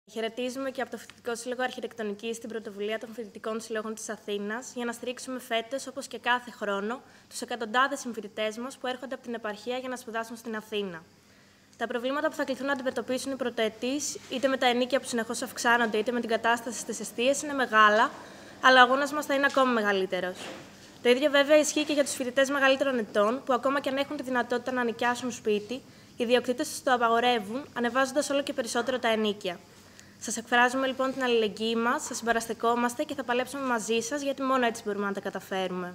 Χαιρετίζουμε και από το Φοιτητικό Σύλλογο Αρχιτεκτονικής την πρωτοβουλία των Φοιτητικών Συλλόγων της Αθήνας για να στηρίξουμε φέτος, όπως και κάθε χρόνο, τους εκατοντάδες συμφοιτητές μας που έρχονται από την επαρχία για να σπουδάσουν στην Αθήνα. Τα προβλήματα που θα κληθούν να αντιμετωπίσουν οι πρωτοετής, είτε με τα ενίκια που συνεχώς αυξάνονται, είτε με την κατάσταση στις εστίες, είναι μεγάλα, αλλά ο αγώνας μας θα είναι ακόμα μεγαλύτερος. Το ίδιο βέβαια ισχύει και για τους φοιτητές μεγαλύτερων ετών, που ακόμα και αν έχουν τη δυνατότητα να νοικιάσουν σπίτι, οι ιδιοκτήτες τους το απαγορεύουν, ανεβάζοντας όλο και περισσότερο τα ενίκια. Σας εκφράζουμε λοιπόν την αλληλεγγύη μας, σας συμπαραστεκόμαστε και θα παλέψουμε μαζί σας, γιατί μόνο έτσι μπορούμε να τα καταφέρουμε.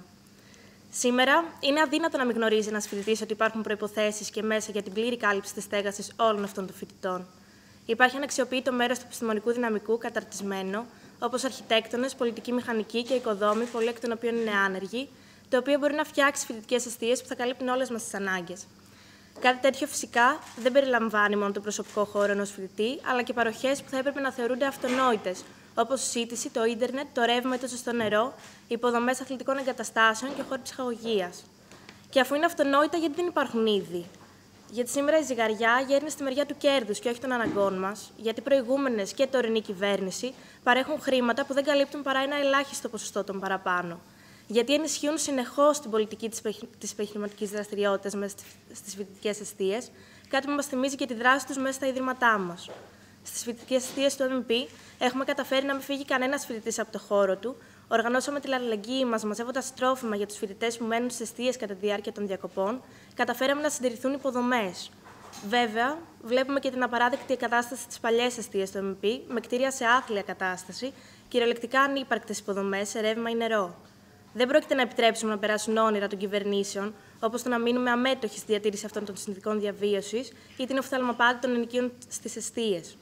Σήμερα είναι αδύνατο να μην γνωρίζει ένας φοιτητής ότι υπάρχουν προϋποθέσεις και μέσα για την πλήρη κάλυψη της στέγασης όλων αυτών των φοιτητών. Υπάρχει αναξιοποιητό μέρος του επιστημονικού δυναμικού καταρτισμένο, όπως αρχιτέκτονες, πολιτικοί μηχανικοί και οικοδόμοι, πολλοί εκ των οποίων είναι άνεργοι, το οποίο μπορεί να φτιάξει φοιτητικές εστίες που θα καλύπτουν όλες μας τις ανάγκες. Κάτι τέτοιο φυσικά δεν περιλαμβάνει μόνο το προσωπικό χώρο ενός φοιτητή, αλλά και παροχές που θα έπρεπε να θεωρούνται αυτονόητες, όπως η σύντηση, το ίντερνετ, το ρεύμα ή το ζεστό νερό, υποδομές αθλητικών εγκαταστάσεων και χώροι ψυχαγωγίας. Και αφού είναι αυτονόητα, γιατί δεν υπάρχουν ήδη? Γιατί σήμερα η ζυγαριά γέρνει στη μεριά του κέρδους και όχι των αναγκών μας, γιατί προηγούμενες και τωρινή κυβέρνηση παρέχουν χρήματα που δεν καλύπτουν παρά ένα ελάχιστο ποσοστό των παραπάνω. Γιατί ενισχύουν συνεχώς την πολιτική της επιχειρηματικής δραστηριότητας μέσα στις φοιτητικές εστίες, κάτι που μας θυμίζει και τη δράση τους μέσα στα ιδρύματά μας. Στις φοιτητικές εστίες του MMP έχουμε καταφέρει να μην φύγει κανένας φοιτητής από το χώρο του, οργανώσαμε την αλληλεγγύη μας μαζεύοντας τρόφιμα για τους φοιτητές που μένουν στις εστίες κατά τη διάρκεια των διακοπών, καταφέραμε να συντηρηθούν υποδομές. Βέβαια, βλέπουμε και την απαράδεκτη κατάσταση στις παλιές εστίες του MMP, με κτίρια σε άθλια κατάσταση, κυριολεκτικά ανύπαρκτες υποδομές σε ρεύμα ή νερό. Δεν πρόκειται να επιτρέψουμε να περάσουν όνειρα των κυβερνήσεων, όπως το να μείνουμε αμέτωχοι στη διατήρηση αυτών των συνθηκών διαβίωσης ή την οφθαλμαπάτη των ενοικίων στις εστίες.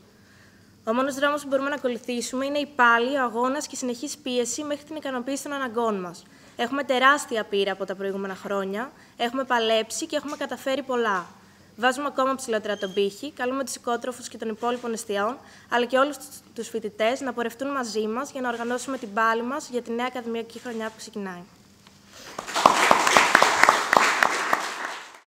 Ο μόνος δρόμος που μπορούμε να ακολουθήσουμε είναι η πάλη, ο αγώνας και η συνεχής πίεση μέχρι την ικανοποίηση των αναγκών μας. Έχουμε τεράστια πείρα από τα προηγούμενα χρόνια, έχουμε παλέψει και έχουμε καταφέρει πολλά. Βάζουμε ακόμα ψηλότερα τον πύχη, καλούμε τους οικότροφους και των υπόλοιπων εστιών, αλλά και όλους τους φοιτητές να πορευτούν μαζί μας για να οργανώσουμε την πάλη μας για τη νέα ακαδημιακή χρονιά που ξεκινάει.